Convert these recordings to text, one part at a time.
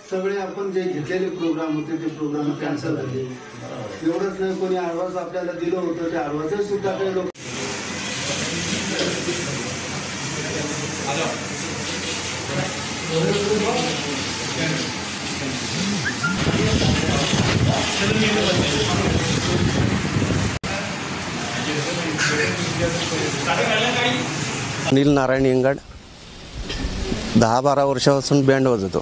सगळे आपण जे घेतलेले प्रोग्राम होते ते प्रोग्राम कॅन्सल झाले। एवढंच नाही, कोणी ॲडव्हान्स आपल्याला दिलं होतं ते ॲडव्हान्स सुद्धा काही लोक अनिल नारायण इंगड 10-12 वर्षापासून बँड वाजवतो।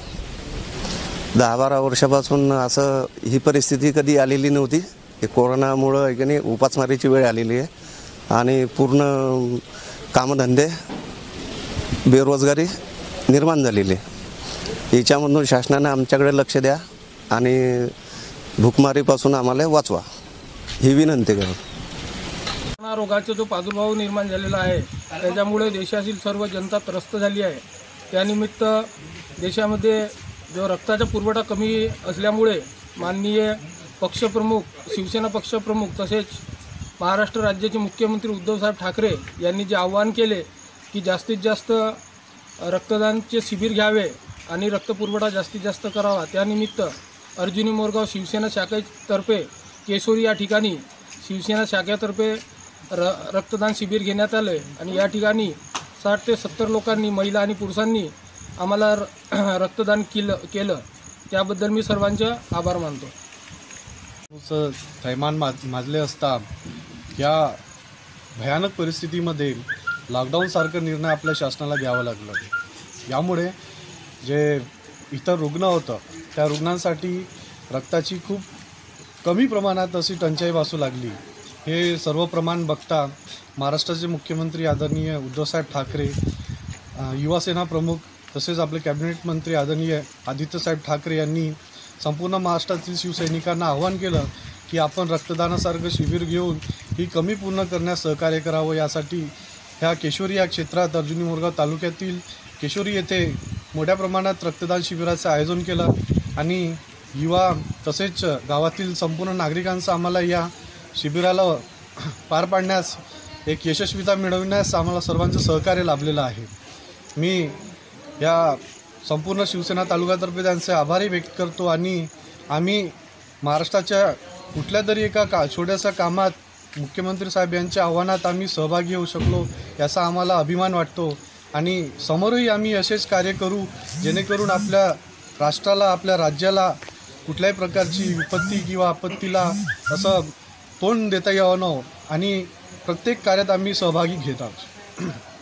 10-12 वर्षापासून असं ही परिस्थिती कधी आलेली नव्हती। हे कोरोनामुळे आहे की नाही उपासमारीची वेळ आलेली आहे आणि पूर्ण कामधंदे बेरोजगारी निर्माण झालेली आहे। याच्यामधून शासनाने आमच्याकडे लक्ष द्या आणि भूकमारीपासून आम्हाला वाचवा ही विनंती करतो। कोरोना रोगाचा जो प्रादुर्भाव निर्माण झालेला आहे त्याच्यामुळे देशातील सर्व जनता त्रस्त झाली आहे। त्यानिमित्त देशामध्ये जो रक्ताचा पुरवठा कमी असल्यामुळे माननीय पक्षप्रमुख शिवसेना पक्षप्रमुख तसेच महाराष्ट्र राज्याचे मुख्यमंत्री उद्धवसाहेब ठाकरे यांनी जे आवाहन केले की जास्तीत जास्त रक्तदानचे शिबिर घ्यावे आणि रक्तपुरवठा जास्तीत जास्त करावा, त्यानिमित्त अर्जुनी मोरगाव शिवसेना शाखेतर्फे केशोरी या ठिकाणी शिवसेना शाखेतर्फे रक्तदान शिबिर घेण्यात आले आणि या ठिकाणी 60 ते 70 लोकांनी, महिला आणि पुरुषांनी आम्हाला रक्तदान केलं। त्याबद्दल मी सर्वांचे आभार मानतो। थैमान माजले असता या भयानक परिस्थितीमध्ये लॉकडाऊनसारखा निर्णय आपल्या शासनाला घ्यावा लागला। यामुळे जे इतर रुग्ण होतं त्या रुग्णांसाठी रक्ताची खूप कमी प्रमाणात अशी टंचाई भासू लागली। हे सर्व प्रमाण बघता महाराष्ट्राचे मुख्यमंत्री आदरणीय उद्धवसाहेब ठाकरे, युवासेना प्रमुख तसेच आपले कॅबिनेट मंत्री आदरणीय आदित्यसाहेब ठाकरे यांनी संपूर्ण महाराष्ट्रातील शिवसैनिकांना आवाहन केलं की आपण रक्तदानासारखं शिबिर घेऊन ही कमी पूर्ण करण्यास सहकार्य करावं। यासाठी ह्या केशोरी या क्षेत्रात अर्जुनी मोरगाव तालुक्यातील केशोरी येथे मोठ्या प्रमाणात रक्तदान शिबिराचं आयोजन केलं आणि युवा तसेच गावातील संपूर्ण नागरिकांचा आम्हाला या शिबिराला पार पाडण्यास एक यशस्वीता मिळविण्यास आम्हाला सर्वांचं सहकार्य लाभलेलं आहे। मी या संपूर्ण शिवसेना तालुक्यातर्फे त्यांचे आभारही व्यक्त करतो आणि आम्ही महाराष्ट्राच्या कुठल्या तरी एका छोट्याशा कामात मुख्यमंत्री साहेब यांच्या आव्हानात आम्ही सहभागी होऊ शकलो याचा आम्हाला अभिमान वाटतो आणि समोरही आम्ही असेच कार्य करू जेणेकरून आपल्या राष्ट्राला, आपल्या राज्याला कुठल्याही प्रकारची विपत्ती किंवा आपत्तीला असं तोंड देता यावं आणि प्रत्येक कार्यात आम्ही सहभागी घेत आहोत।